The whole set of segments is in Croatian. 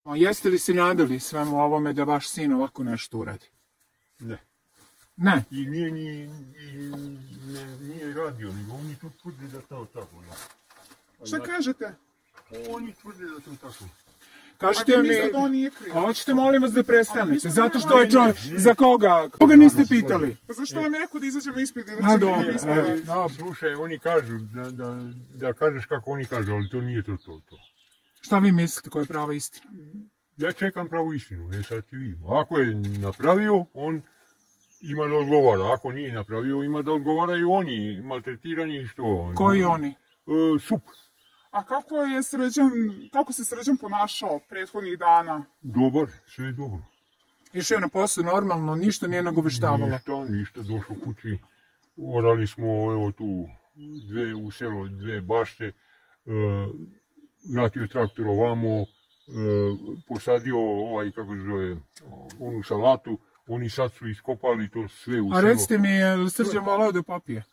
Jeste li se nadali svemu ovome da vaš sin ovako nešto uradi? Ne. Ne? I nije radio, nego oni tu tvrde da to tako. Šta kažete? Oni tvrde da to tako. Kažete mi, da on nije kriv. hoćete molim vas da prestanete, zato što je čovjek, za koga? Koga niste pitali? Pa zašto vam je rekao da izađemo ispred i da A, ćemo dobro, ispred? Slušaj, oni kažu da kažeš kako oni kažu, ali to nije to. Šta vi mislite koja je prava istina? Ja čekam pravu istinu, sad ti vidim. Ako je napravio, on ima da odgovara. Ako nije napravio, ima da odgovaraju oni, maltretirani i što. Koji oni? Sup. A kako se Srđan ponašao prethodnih dana? Dobar, sve je dobro. Išao je na posao normalno, ništa nije nagoveštavalo. Ništa, došao kući. Orali smo evo tu u selo dve bašte, vratio traktor ovamo, posadio kako se zove, onu salatu, oni sad su iskopali to sve u selo. A recite mi, je li Srđan voleo da popije?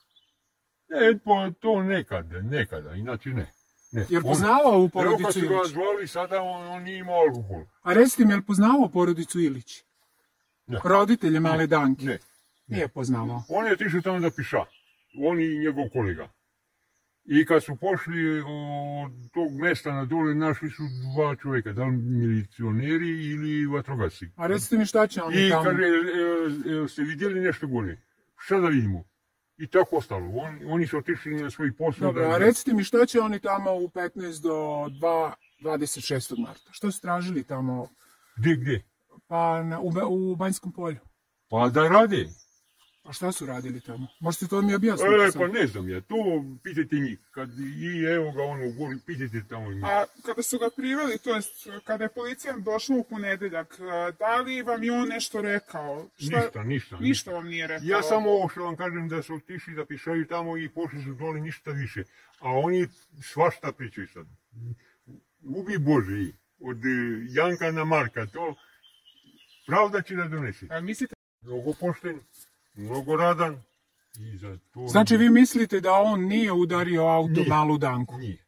Pa to nekada, inače ne. Jer poznavao ovu Evo porodicu kad su ga Ilić? zvali, sada on nije imao alkohol. A recite mi, je li poznavao porodicu Ilić? Ne. Roditelje male Danke? Ne. Nije poznavao. On je otišao tamo da piša. On i njegov kolega. I kad su pošli od tog mesta na dole, našli su dva čovjeka, da li milicioneri ili vatrogasci. A recite mi šta će oni I tamo? kaže, ste vidjeli nešto gore? Šta da vidimo? I tako ostalo. Oni su otišli na svoj posao. Dobro, a recite mi šta će oni tamo u 15 do 2, 26. marta? Što su tražili tamo? Gdje? Pa u Banjskom polju. Pa da rade. A šta su radili tamo? Možete to mi objasniti? Pa ne znam ja, to pitajte njih. I evo ga ono u gori, pitajte tamo njih. A kada su ga priveli, to jest kada je policija došla u ponedeljak, da li vam je on nešto rekao? Ništa. Ništa vam nije rekao? Ja samo ovo što vam kažem da su otišli da pišaju tamo i pošli su dole, ništa više. A oni svašta pričaju sad. Ubi Bože, od Janka na Marka, to pravda će da donese. A mislite? Mnogo pošten, mnogo radan. Znači vi mislite da on nije udario auto malu Danku? Nije.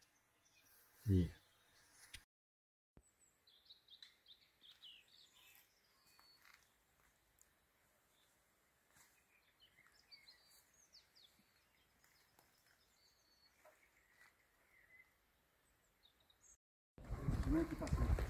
Neki tako.